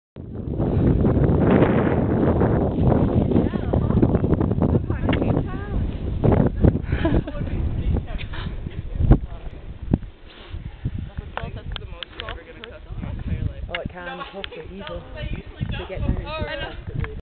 Oh, it can, possibly, easily. To get down into